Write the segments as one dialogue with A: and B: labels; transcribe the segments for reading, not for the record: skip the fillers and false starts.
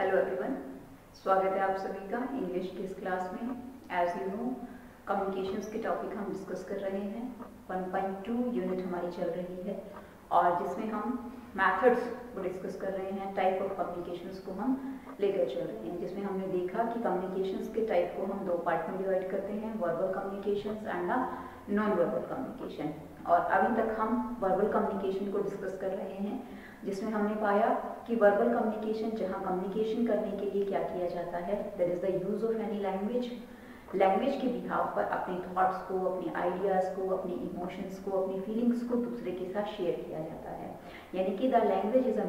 A: Hello everyone, स्वागत है आप सभी का इंग्लिश की इस क्लास में। एज यू नो, कम्युनिकेशंस के टॉपिक हम डिस्कस कर रहे हैं। 1.2 यूनिट हमारी चल रही है और जिसमें हम मेथड्स को डिस्कस कर रहे हैं, टाइप ऑफ कम्युनिकेशंस को हम लेकर चल रहे हैं, जिसमें हमने देखा कि कम्युनिकेशंस के टाइप को हम दो पार्ट में डिवाइड करते हैं, verbal communications and non verbal communication. और अभी तक हम वर्बल कम्युनिकेशन को डिस्कस कर रहे हैं, जिसमें हमने पाया कि वर्बल कम्युनिकेशन, जहां कम्युनिकेशन करने के लिए क्या किया जाता है, that is the use of any language. Language के बिहाव पर अपने थॉट्स को, अपने आइडियाज़ को, अपने इमोशंस को, अपनी फीलिंग्स को दूसरे के साथ शेयर किया जाता है। यानी कि the language is a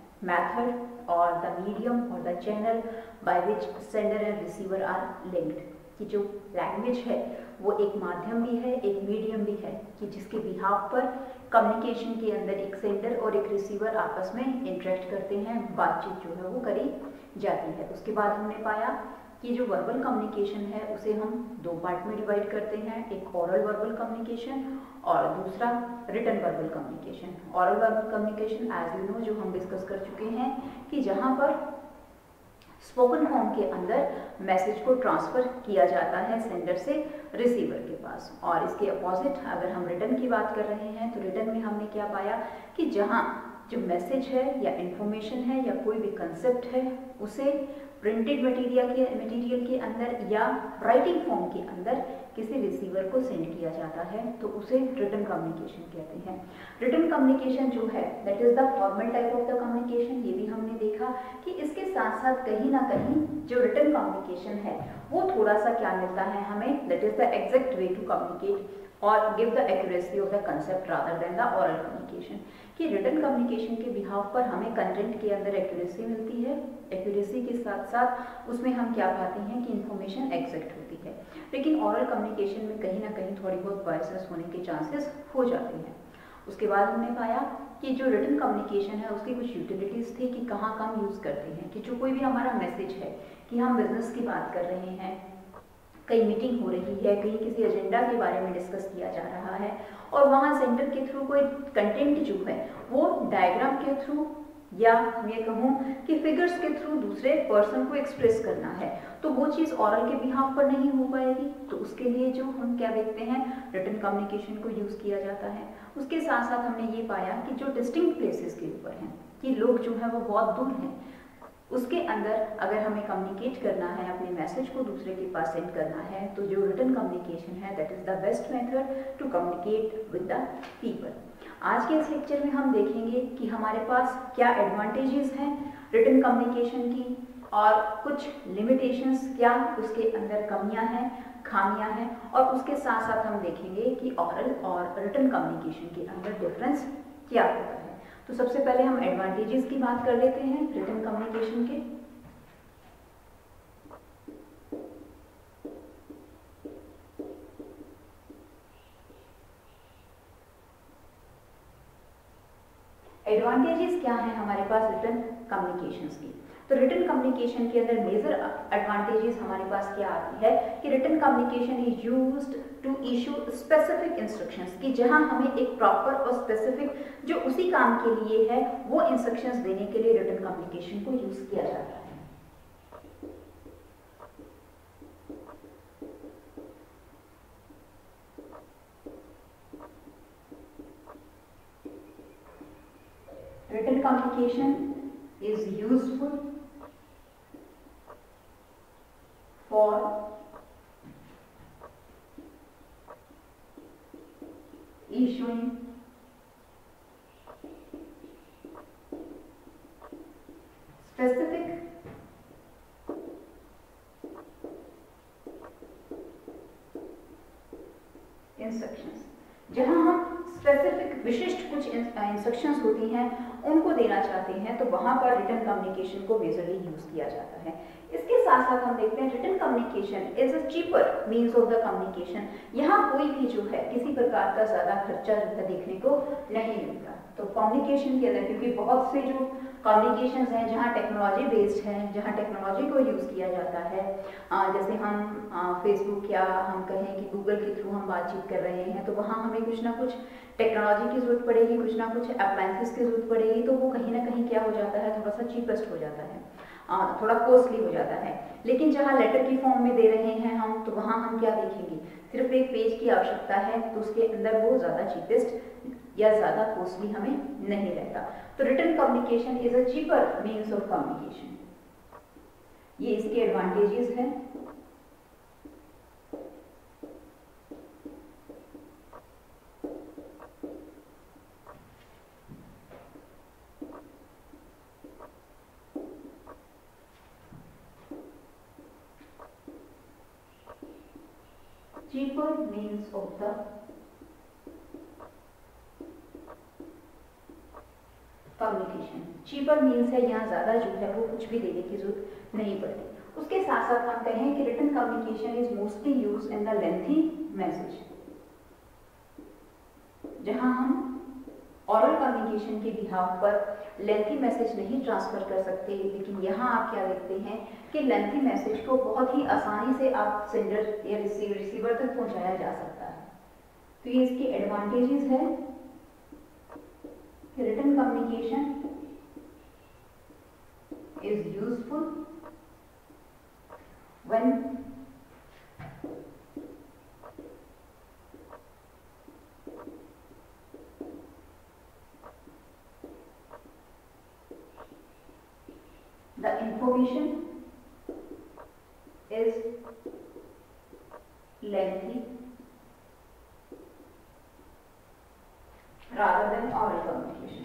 A: method और द मीडियम और the channel by which sender and receiver are linked. कि जो लैंग्वेज है वो एक माध्यम भी है, एक मीडियम भी है, कि जिसके बिहाव पर कम्युनिकेशन के अंदर एक सेंडर और एक रिसीवर आपस में इंटरेक्ट करते हैं, बातचीत जो है वो करी जाती है। उसके बाद हमने पाया कि जो वर्बल कम्युनिकेशन है उसे हम दो पार्ट में डिवाइड करते हैं, एक ओरल वर्बल कम्युनिकेशन और दूसरा written verbal communication. Oral verbal communication as you know, जो हम डिस्कस कर चुके हैं, कि जहाँ पर स्पोकन फॉर्म के अंदर मैसेज को ट्रांसफर किया जाता है सेंडर से रिसीवर के पास। और इसके अपोजिट अगर हम रिटन की बात कर रहे हैं तो रिटन में हमने क्या पाया कि जहां जो मैसेज है या इंफॉर्मेशन है या कोई भी कंसेप्ट है उसे प्रिंटेड मटेरियल के अंदर या राइटिंग फॉर्म के अंदर किसी रिसीवर को सेंड किया जाता है, तो उसे रिटन कम्युनिकेशन कहते हैं। रिटन कम्युनिकेशन जो है that is the formal type of the communication. ये भी हमने देखा कि इसके साथ साथ कहीं ना कहीं जो रिटन कम्युनिकेशन है वो थोड़ा सा क्या मिलता है हमें, that is the exact way to communicate और give the accuracy of the concept rather than the oral communication. कि रिटन कम्युनिकेशन के बिहाव पर हमें कंटेंट के अंदर एक्यूरेसी मिलती है, एक्यूरेसी के साथ साथ उसमें हम क्या पाते हैं कि इंफॉर्मेशन एग्जैक्ट होती है। लेकिन ओरल कम्युनिकेशन में कहीं ना कहीं थोड़ी बहुत बायसेस होने के चांसेस हो जाते हैं। उसके बाद हमने पाया कि जो रिटन कम्युनिकेशन है उसकी कुछ यूटिलिटीज थी कि कहाँ हम यूज़ करते हैं। कि जो कोई भी हमारा मैसेज है कि हम बिजनेस की बात कर रहे हैं, कहीं मीटिंग हो रही है, कहीं किसी एजेंडा के बारे में डिस्कस किया जा रहा है और वहाँ सेंटर के थ्रू कोई कंटेंट जो है वो डायग्राम के थ्रू या मैं कहूँ कि फिगर्स के थ्रू दूसरे पर्सन को एक्सप्रेस करना है, तो वो चीज़ ओरल के बिहाफ पर नहीं हो पाएगी। तो उसके लिए जो हम क्या देखते हैं, रिटन कम्युनिकेशन को यूज़ किया जाता है। उसके साथ साथ हमने ये पाया कि जो डिस्टिंक्ट प्लेसेस के ऊपर हैं, कि लोग जो है वो बहुत दूर हैं, उसके अंदर अगर हमें कम्युनिकेट करना है, अपने मैसेज को दूसरे के पास सेंड करना है, तो जो रिटन कम्युनिकेशन है that is the best method to communicate with the people. आज के इस लेक्चर में हम देखेंगे कि हमारे पास क्या एडवांटेजेस हैं रिटन कम्युनिकेशन की और कुछ लिमिटेशंस, क्या उसके अंदर कमियां हैं, खामियां हैं, और उसके साथ साथ हम देखेंगे कि ओरल और रिटन कम्युनिकेशन के अंदर डिफरेंस क्या होता है। तो सबसे पहले हम एडवांटेजेस की बात कर लेते हैं रिटन कम्युनिकेशन के। एडवांटेजेस क्या हैं हमारे पास रिटन कम्युनिकेशंस की। तो रिटन कम्युनिकेशन के अंदर मेजर एडवांटेजेस हमारे पास क्या आती है कि written communication is used to issue specific instructions. कि जहां हमें एक प्रॉपर और स्पेसिफिक जो उसी काम के लिए है वो इंस्ट्रक्शंस देने के लिए रिटन कम्युनिकेशन को यूज किया जाता है। Written communication is useful for issuing specific instructions। जहां हम स्पेसिफिक विशिष्ट कुछ इंस्ट्रक्शंस होती हैं उनको देना चाहते हैं, तो वहां पर रिटन कम्युनिकेशन को मेजरली यूज किया जाता है। इसके साथ साथ हम देखते हैं written communication is a cheaper means of the communication. यहाँ कोई भी जो है किसी प्रकार का ज्यादा खर्चा जो है देखने को नहीं मिलता। तो कम्युनिकेशन के अंदर, क्योंकि बहुत से जो कम्युनिकेशन हैं जहाँ टेक्नोलॉजी बेस्ड है, जहाँ टेक्नोलॉजी को यूज किया जाता है, जैसे हम फेसबुक या हम कहें कि गूगल के थ्रू हम बातचीत कर रहे हैं, तो वहाँ हमें कुछ ना कुछ टेक्नोलॉजी की जरूरत पड़ेगी, कुछ ना कुछ अप्लायंसेस की जरूरत पड़ेगी, तो वो कहीं ना कहीं क्या हो जाता है, थोड़ा सा चीपेस्ट हो जाता है। थोड़ा कॉस्टली हो जाता है। लेकिन जहाँ लेटर की फॉर्म में दे रहे हैं हम, तो वहाँ हम क्या देखेंगे, सिर्फ एक पेज की आवश्यकता है, तो उसके अंदर वो ज़्यादा चीपेस्ट या ज़्यादा कॉस्टली हमें नहीं रहता। तो written communication is a cheaper means of communication, ये इसके एडवांटेजेस हैं। cheaper means of the communication, cheaper means है यहाँ ज़्यादा जो है वो कुछ भी देने की जरूरत नहीं पड़ती। उसके साथ साथ हम कहें कि written communication is mostly use in the lengthy message, जहाँ हम ऑरल कम्युनिकेशन के बिहाफ पर लेंथी मैसेज नहीं ट्रांसफर कर सकते, लेकिन यहाँ आप क्या देखते हैं कि लेंथी मैसेज को बहुत ही आसानी से आप सेंडर या रिसीवर तक पहुँचाया जा सकता है। तो ये इसके एडवांटेजेस है। Written communication is useful when the information is lengthy rather than oral communication.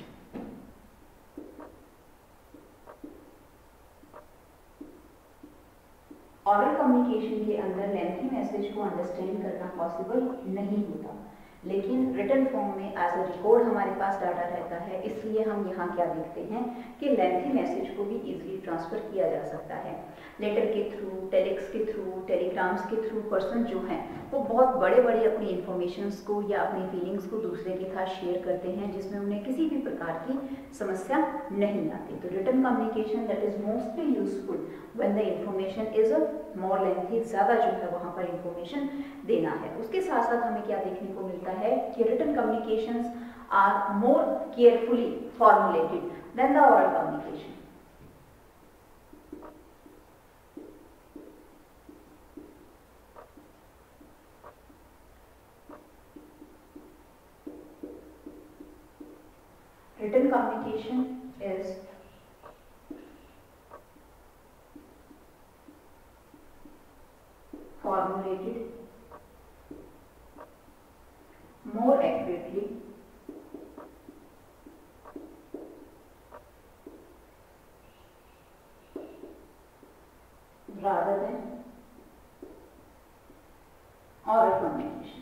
A: Oral communication के अंदर लेंथी मैसेज को अंडरस्टैंड करना पॉसिबल नहीं होता, लेकिन रिटन फॉर्म में एज अ रिकॉर्ड हमारे पास डाटा रहता है, इसलिए हम यहाँ क्या देखते हैं कि लेंथी मैसेज को भी इजीली ट्रांसफर किया जा सकता है। लेटर के थ्रू, टेलेक्स के थ्रू, टेलीग्राम्स के थ्रू पर्सन जो हैं वो बहुत बड़े बड़े अपनी इंफॉर्मेशंस को या अपनी फीलिंग्स को दूसरे के साथ शेयर करते हैं, जिसमें उन्हें किसी भी प्रकार की समस्या नहीं आती। तो written communication that is mostly useful when the information is a more lengthy, ज़्यादा जो है वहाँ पर इंफॉर्मेशन देना है। उसके साथ साथ हमें क्या देखने को मिलता है कि written communications are more carefully formulated than the oral communication. Written communication is formulated more accurately rather than oral communication।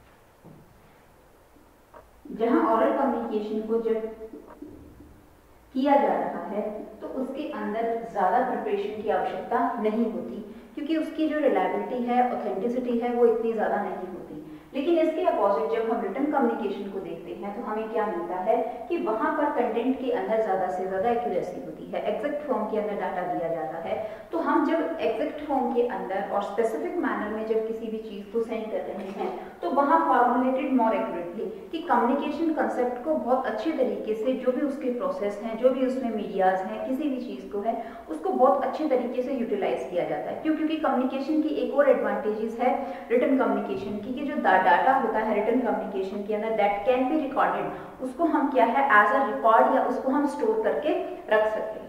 A: जहां oral communication को जब किया जा रहा है तो उसके अंदर ज़्यादा प्रिपरेशन की आवश्यकता नहीं होती, क्योंकि उसकी जो रिलायबिलिटी है, ऑथेंटिसिटी है, वो इतनी ज़्यादा नहीं होती। लेकिन इसके अपोजिट जब हम रिटन कम्युनिकेशन को देखते हैं तो हमें क्या मिलता है कि वहाँ पर कंटेंट के अंदर ज़्यादा से ज़्यादा एक्यूरेसी होती है, एग्जैक्ट फॉर्म के अंदर डाटा दिया जाता है। तो हम जब एग्जैक्ट फॉर्म के अंदर और स्पेसिफिक मैनर में जब किसी भी चीज़ को सेंड कर रहे हैं तो वहाँ फॉर्मुलेटेड मोर एक्यूरेटली कि कम्युनिकेशन कंसेप्ट को बहुत अच्छे तरीके से, जो भी उसके प्रोसेस हैं, जो भी उसमें मीडियाज हैं, किसी भी चीज़ को है, उसको बहुत अच्छे तरीके से यूटिलाइज किया जाता है। क्यों? क्योंकि कम्युनिकेशन की एक और एडवांटेजेस है रिटन कम्युनिकेशन की कि जो डाटा होता है रिटन कम्युनिकेशन के अंदर दैट कैन बी रिकॉर्डेड, उसको हम क्या है एज अ रिकॉर्ड या उसको हम स्टोर करके रख सकते हैं।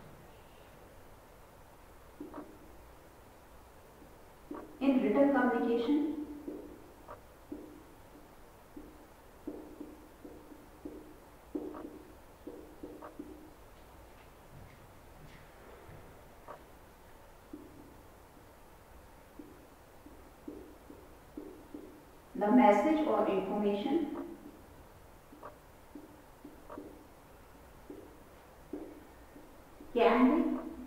A: In written communication the message or information can be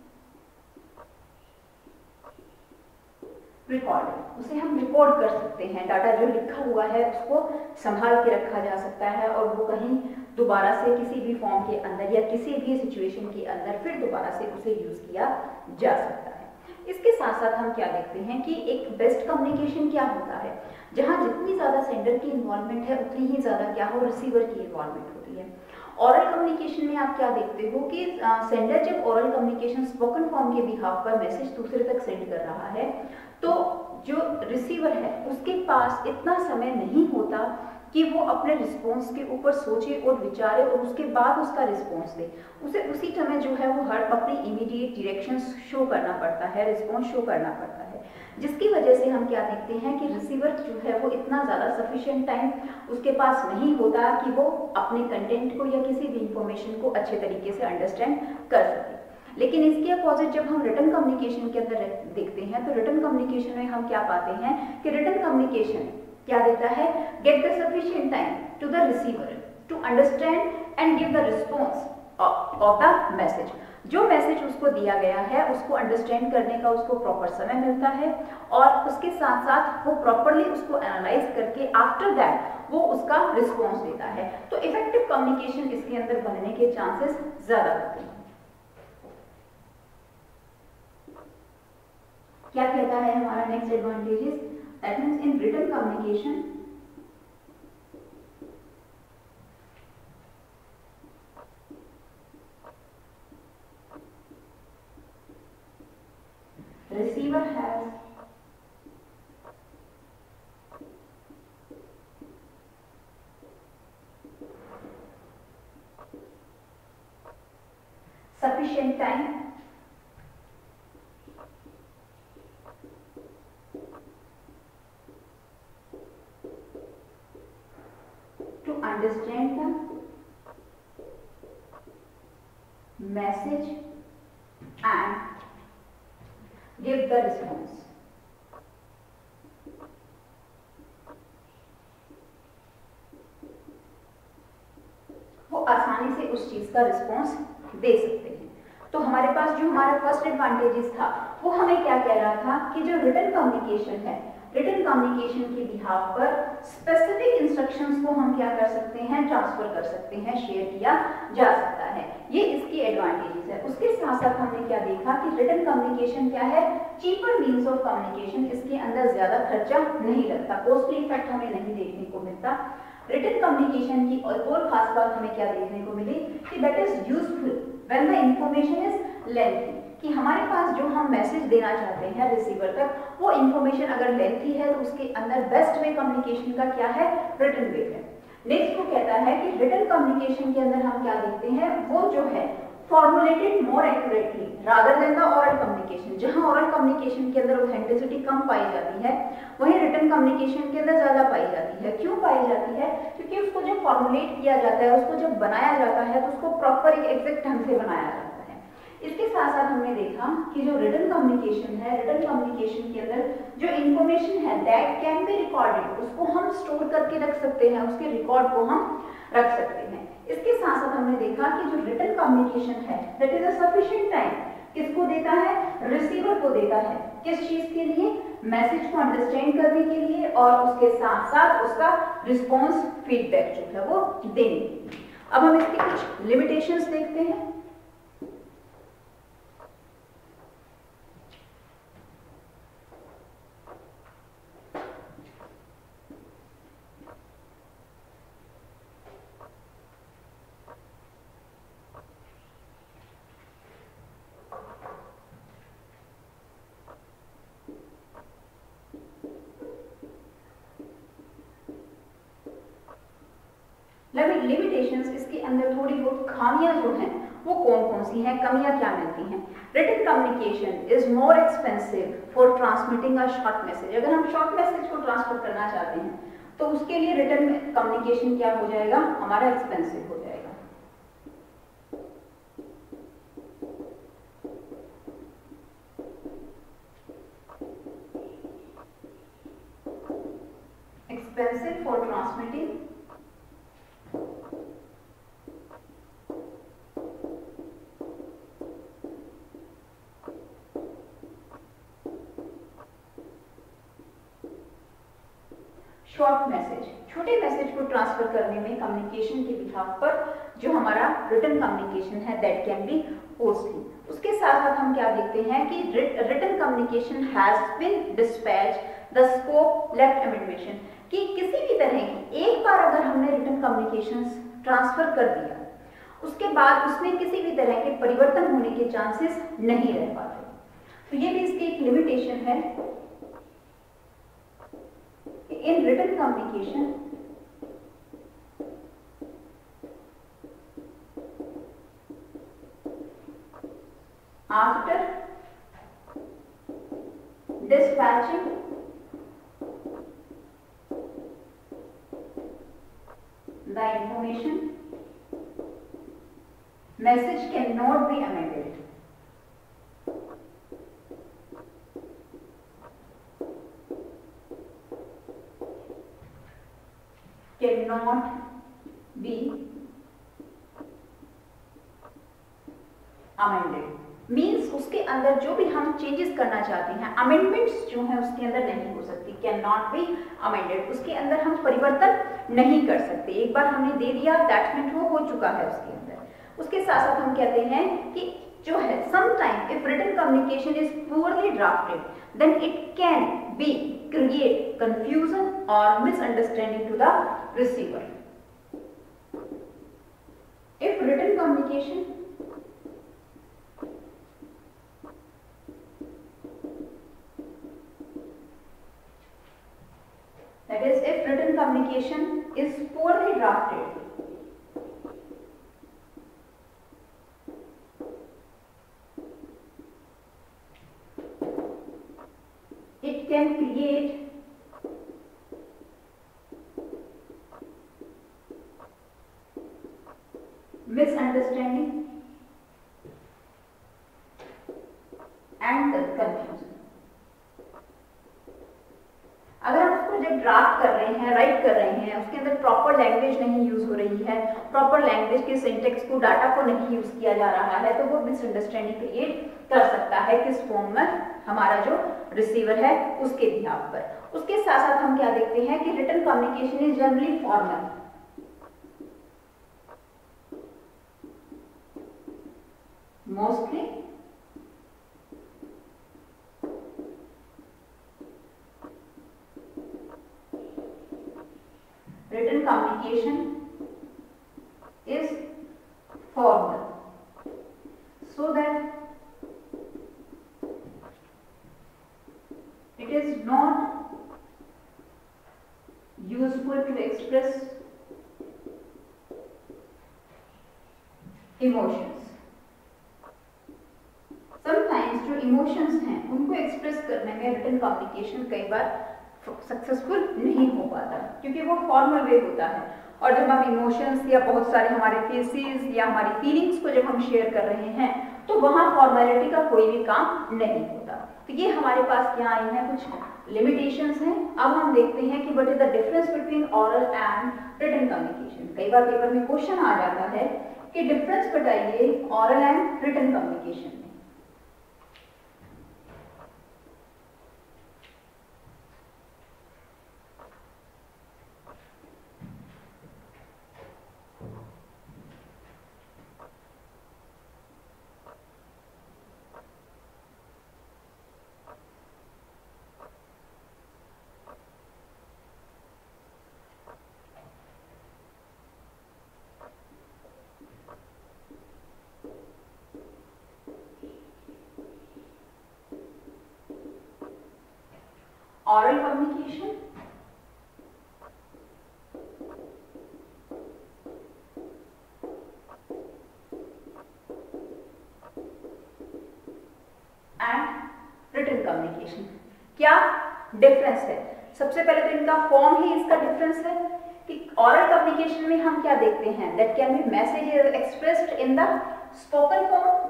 A: recorded, उसे हम रिकॉर्ड कर सकते हैं। डाटा जो लिखा हुआ है उसको संभाल के रखा जा सकता है और वो कहीं दोबारा से किसी भी फॉर्म के अंदर या किसी भी सिचुएशन के अंदर फिर दोबारा से उसे यूज किया जा सकता है। इसके साथ साथ हम क्या देखते हैं कि एक बेस्ट कम्युनिकेशन क्या होता है, जहां जितनी ज़्यादा सेंडर की इन्वॉल्वमेंट है उतनी ही ज़्यादा क्या हो रिसीवर की इन्वॉल्वमेंट होती है। ओरल कम्युनिकेशन में आप क्या देखते हो कि सेंडर जब ओरल कम्युनिकेशन स्पोकन फॉर्म के बिहाफ पर मैसेज दूसरे तक सेंड कर रहा है तो जो रिसीवर है उसके पास इतना समय नहीं होता कि वो अपने रिस्पॉन्स के ऊपर सोचे और विचारे और उसके बाद उसका रिस्पॉन्स दे। उसे उसी समय जो है वो हर अपनी इमीडिएट डायरेक्शंस शो करना पड़ता है, रिस्पॉन्स शो करना पड़ता है, जिसकी वजह से हम क्या देखते हैं कि रिसीवर जो है वो इतना ज़्यादा सफिशिएंट टाइम उसके पास नहीं होता कि वो अपने कंटेंट को या किसी भी इंफॉर्मेशन को अच्छे तरीके से अंडरस्टैंड कर सके। लेकिन इसके अपोजिट जब हम रिटन कम्युनिकेशन के अंदर देखते हैं तो रिटन कम्युनिकेशन में हम क्या पाते हैं कि रिटन कम्युनिकेशन क्या देता है, get the sufficient time to the receiver to understand and give the response of the message. जो मैसेज उसको दिया गया है उसको अंडरस्टैंड करने का उसको प्रॉपर समय मिलता है और उसके साथ साथ वो प्रॉपरली उसको एनालाइज करके आफ्टर दैट वो उसका रिस्पॉन्स देता है। तो इफेक्टिव कम्युनिकेशन इसके अंदर बनने के चांसेस ज्यादा होते हैं। क्या कहता है हमारा next advantages, that means in written communication receiver has sufficient time to understand the message and give the response। वो आसानी से उस चीज का रिस्पॉन्स दे सकते हैं। तो हमारे पास जो हमारा फर्स्ट एडवांटेजेस था वो हमें क्या कह रहा था कि जो रिटन कम्युनिकेशन है, रिटन कम्युनिकेशन के बिहाफ पर स्पेसिफिक इंस्ट्रक्शंस को हम क्या कर सकते हैं, ट्रांसफर कर सकते हैं, शेयर किया जा सकता है। ये इसकी एडवांटेजेस है। उसके साथ साथ हमने क्या देखा कि रिटन कम्युनिकेशन क्या है, चीपर मीन्स ऑफ कम्युनिकेशन, इसके अंदर ज्यादा खर्चा नहीं लगता, कॉस्टली इफेक्ट हमें नहीं देखने को मिलता। रिटन कम्युनिकेशन की और खास बात हमें क्या देखने को मिली कि that is useful when the information is lengthy, कि हमारे पास जो हम मैसेज देना चाहते हैं रिसीवर तक वो इंफॉर्मेशन अगर लेंथी है तो उसके अंदर बेस्ट वे कम्युनिकेशन का क्या है, रिटन वे है। नेक्स्ट वो कहता है कि रिटन कम्युनिकेशन के अंदर हम क्या देखते हैं, वो जो है formulated more accurately rather than the oral communication. जहां ओरल कम्युनिकेशन के अंदर ऑथेंटिसिटी कम पाई जाती है वहीं रिटन कम्युनिकेशन के अंदर ज्यादा पाई जाती है। क्यों पाई जाती है, क्योंकि उसको जब फॉर्मुलेट किया जाता है, उसको जब बनाया जाता है तो उसको प्रॉपर एक एग्जैक्ट ढंग से बनाया जाता है। इसके साथ साथ हमने देखा कि जो रिटन कम्युनिकेशन है, रिटन कम्युनिकेशन के अंदर जो इंफॉर्मेशन है दैट कैन बी रिकॉर्डेड, उसको हम स्टोर करके रख सकते हैं, उसके रिकॉर्ड को हम रख सकते हैं। इसके साथ साथ हमने देखा कि जो रिटन कम्युनिकेशन है that is a sufficient time किसको देता है, रिसीवर को देता है। किस चीज के लिए, मैसेज को अंडरस्टैंड करने के लिए और उसके साथ साथ उसका रिस्पॉन्स फीडबैक जो है वो देने। अब हम इसके कुछ लिमिटेशंस देखते हैं। लिमिटेशंस, इसके अंदर थोड़ी बहुत खामियां जो हैं वो कौन कौन सी हैं, कमियां क्या मिलती हैं। Written communication is more expensive for transmitting a short message. अगर हम शॉर्ट मैसेज को ट्रांसफर करना चाहते हैं तो उसके लिए रिटन कम्युनिकेशन क्या हो जाएगा, हमारा एक्सपेंसिव हो जाएगा। Expensive for transmitting short message. छोटे मैसेज को ट्रांसफर करने में कम्युनिकेशन के बिहाफ पर जो हमारा रिटन कम्युनिकेशन है दैट कैन बी कॉस्टली। उसके साथ साथ हम क्या देखते हैं कि written communication has been dispatch the scope left emission, कि किसी भी तरह की एक बार अगर हमने रिटन कम्युनिकेशन ट्रांसफर कर दिया उसके बाद उसमें किसी भी तरह के परिवर्तन होने के चांसेस नहीं रह पाते। तो ये भी इसकी एक लिमिटेशन है। In written communication after dispatching the information, message cannot be amended. Cannot be amended means उसके अंदर जो भी हम चेंजेस करना चाहते हैं, अमेंडमेंट्स जो है उसके अंदर नहीं हो सकती। कैन नॉट बी अमेंडेड, उसके अंदर हम परिवर्तन नहीं कर सकते। एक बार हमने दे दिया, दैट मीन्स वो हो चुका है उसके अंदर। उसके साथ साथ हम कहते हैं कि जो है sometime if written communication is poorly drafted then it can be create confusion और misunderstanding to the receiver. If written communication that is if written communication is poorly drafted, it can create misunderstanding and confusion। अगर हम उसको जब draft कर रहे हैं, right कर रहे हैं, उसके अंदर प्रॉपर लैंग्वेज नहीं यूज हो रही है, प्रॉपर लैंग्वेज के सिंटेक्स को, डाटा को नहीं यूज किया जा रहा है, तो वो मिसअंडरस्टैंडिंग क्रिएट कर सकता है किस फॉर्म में, हमारा जो रिसीवर है उसके बिहाफ पर। उसके साथ साथ हम क्या देखते हैं कि written communication is generally formal. Mostly written communication is formal so that it is not useful to express emotions। sometimes जो emotions हैं उनको express करने में written communication कई बार सक्सेसफुल नहीं हो पाता क्योंकि वो फॉर्मल वे होता है। और जब हम इमोशंस या बहुत सारे हमारे फेसेस या हमारी फीलिंग्स को जब हम शेयर कर रहे हैं तो वहाँ फॉर्मेलिटी का कोई भी काम नहीं होता। तो ये हमारे पास क्या आई हैं, कुछ लिमिटेशंस हैं। अब हम देखते हैं कि what is the difference between oral and written communication. कई बार पेपर में क्वेश्चन आ जाता है कि डिफरेंस बताइए ऑरल एंड रिटन कम्युनिकेशन में। Oral communication and written communication, क्या डिफरेंस है? सबसे पहले तो इनका फॉर्म ही इसका डिफरेंस है कि oral communication में हम क्या देखते हैं, that can be message expressed in the spoken form,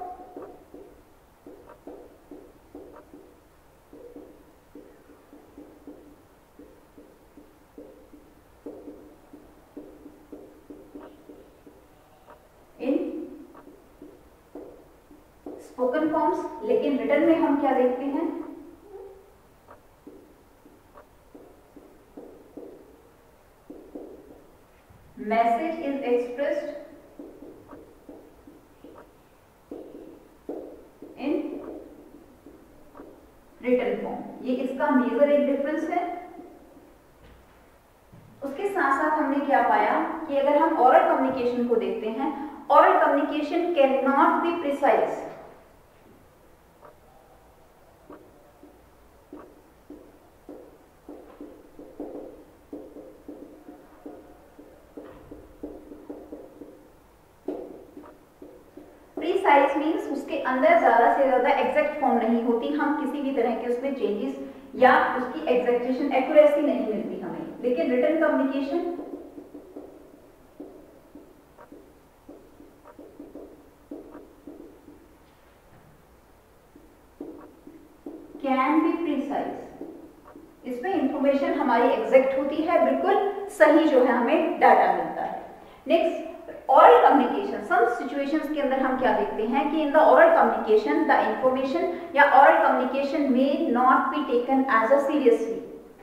A: spoken forms. लेकिन रिटन में हम क्या देखते हैं, message is expressed in written form. ये इसका मेजर एक डिफरेंस है। उसके साथ साथ हमने क्या पाया कि अगर हम ओरल कम्युनिकेशन को देखते हैं, oral communication cannot be precise. Precise means उसके अंदर ज्यादा से ज्यादा एग्जैक्ट फॉर्म नहीं होती, हम किसी भी तरह के उसमें चेंजेस या उसकी एग्जैक्टेशन एक्यूरेसी नहीं मिलती हमें। लेकिन written communication can be precise, इसमें इंफॉर्मेशन हमारी एग्जैक्ट होती है, बिल्कुल सही जो है हमें डाटा मिलता है। Next, oral communication, some situations के अंदर हम क्या देखते हैं कि in the oral communication the information या oral communication may not be taken as a seriously.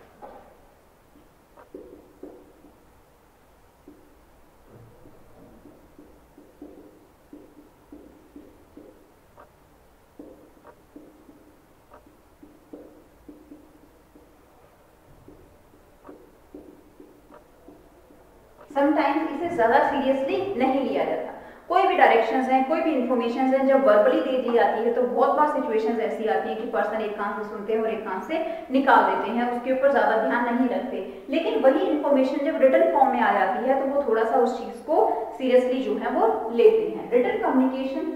A: Sometimes इसे ज्यादा सीरियसली नहीं लिया जाता। कोई भी डायरेक्शंस हैं, कोई भी इंफॉर्मेशन है जब वर्बली दे दी जाती है तो बहुत बार सिचुएशंस ऐसी आती हैं कि पर्सन एक कान से सुनते हैं और एक कान से निकाल देते हैं, उसके ऊपर ज्यादा ध्यान नहीं रखते। लेकिन वही इंफॉर्मेशन जब रिटन फॉर्म में आ जाती है तो वो थोड़ा सा उस चीज को सीरियसली जो है वो लेते हैं। Written communication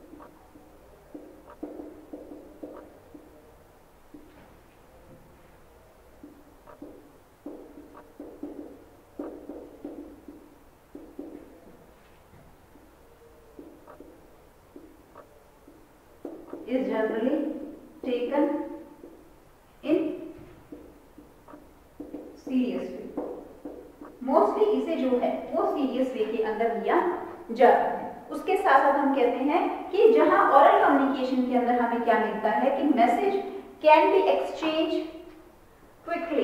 A: is generally taken in serious way. Mostly इसे जो है वो सीरियस वे के अंदर लिया जाता है। उसके साथ साथ हम कहते हैं कि जहां ओरल कम्युनिकेशन के अंदर हमें क्या मिलता है कि message can be exchange quickly,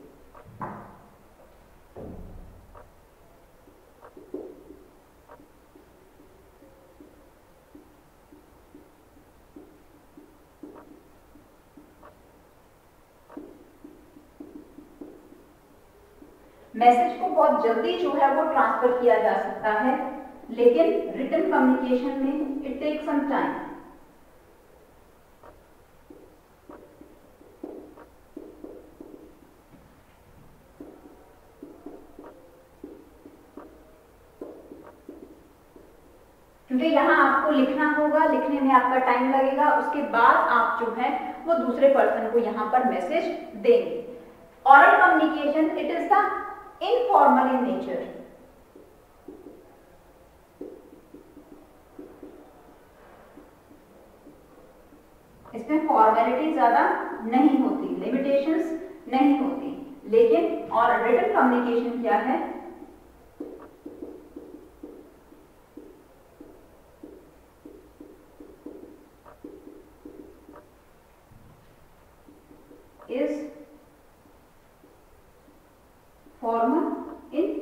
A: message को बहुत जल्दी जो है वो ट्रांसफर किया जा सकता है, लेकिन रिटन कम्युनिकेशन में इट टेक्स सम टाइम। क्योंकि यहाँ आपको लिखना होगा, लिखने में आपका टाइम लगेगा, उसके बाद आप जो है वो दूसरे पर्सन को यहाँ पर मैसेज देंगे। Oral communication it is the informal in nature. इसमें फॉर्मेलिटी ज्यादा नहीं होती, लिमिटेशंस नहीं होती, लेकिन और रिटन कम्युनिकेशन क्या है, इज फॉर्मल इन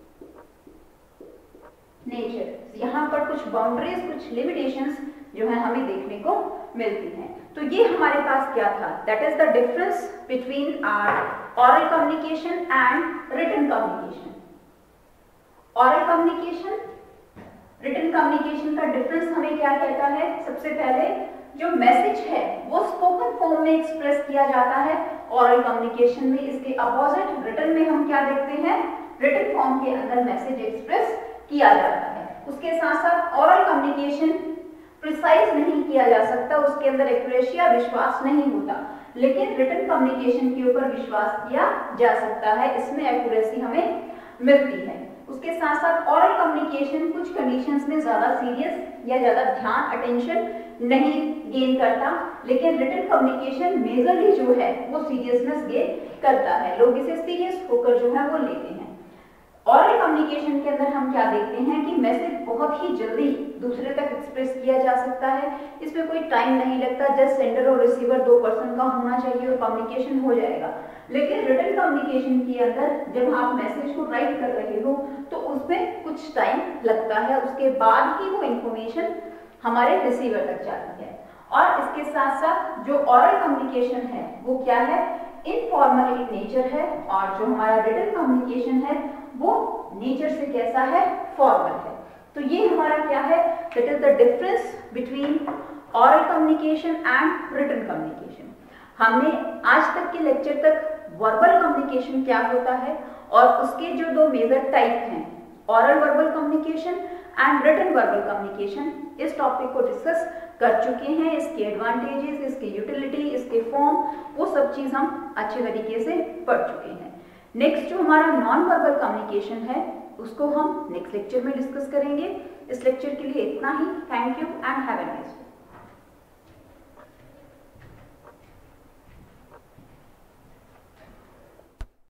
A: नेचर। यहाँ पर कुछ बाउंड्रीज, कुछ लिमिटेशंस जो है हमें देखने को मिलती हैं। तो ये हमारे पास क्या था, that is the difference between our oral communication and written communication. Oral communication, written communication का डिफरेंस हमें क्या कहता है, सबसे पहले जो मैसेज है वो स्पोकन फॉर्म में एक्सप्रेस किया जाता है, ओरल कम्युनिकेशन में इसके अपोजिट रिटन में हम क्या देखते हैं, रिटन फॉर्म के अंदर मैसेज एक्सप्रेस किया जाता है। उसके साथ साथ ओरल कम्युनिकेशन प्रिसाइज नहीं किया जा सकता, उसके अंदर एक्यूरेसी या विश्वास नहीं होता, लेकिन रिटन कम्युनिकेशन के ऊपर विश्वास किया जा सकता है, इसमें एक्यूरेसी हमें मिलती है। उसके साथ साथ ओरल कम्युनिकेशन कुछ कंडीशंस में ज्यादा सीरियस या ज्यादा ध्यान, अटेंशन नहीं गेन करता, लेकिन रिटन कम्युनिकेशन मेजरली जो है वो सीरियसनेस गेन करता है, लोग इसे सीरियस होकर जो है वो लेते हैं। ओरल कम्युनिकेशन के अंदर हम क्या देखते हैं कि मैसेज बहुत ही जल्दी दूसरे तक एक्सप्रेस किया जा सकता है, इसमें कोई टाइम नहीं लगता, जस्ट सेंडर और रिसीवर दो पर्सन का होना चाहिए और कम्युनिकेशन हो जाएगा। लेकिन रिटन कम्युनिकेशन के अंदर जब आप मैसेज को राइट कर रहे हो तो उसमें कुछ टाइम लगता है, उसके बाद ही वो इंफॉर्मेशन हमारे रिसीवर तक जाती है। और इसके साथ साथ जो ओरल कम्युनिकेशन है वो क्या है, इनफॉर्मल इन नेचर है, और जो हमारा रिटन कम्युनिकेशन है वो नेचर से कैसा है, फॉर्मल है। तो ये हमारा क्या है, that is the difference between oral communication and written communication. हमने आज तक के लेक्चर तक वर्बल कम्युनिकेशन क्या होता है और उसके जो दो मेजर टाइप हैं, oral verbal communication and written verbal communication, इस टॉपिक को डिस्कस कर चुके हैं। इसके एडवांटेजेस, इसके यूटिलिटी, इसके फॉर्म, वो सब चीज हम अच्छे तरीके से पढ़ चुके हैं। नेक्स्ट जो हमारा नॉन वर्बल कम्युनिकेशन है उसको हम नेक्स्ट लेक्चर में डिस्कस करेंगे। इस लेक्चर के लिए इतना ही। Thank you and have a nice day.